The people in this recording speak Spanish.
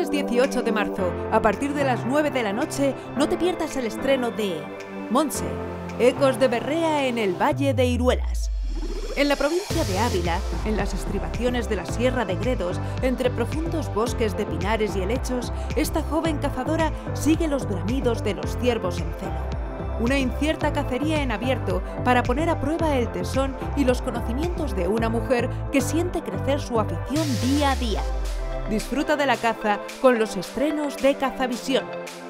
jueves 18 de marzo, a partir de las 9 de la noche, no te pierdas el estreno de Montse, Ecos de Berrea en el Valle de Iruelas. En la provincia de Ávila, en las estribaciones de la Sierra de Gredos, entre profundos bosques de pinares y helechos, esta joven cazadora sigue los bramidos de los ciervos en celo. Una incierta cacería en abierto para poner a prueba el tesón y los conocimientos de una mujer que siente crecer su afición día a día. Disfruta de la caza con los estrenos de Cazavisión.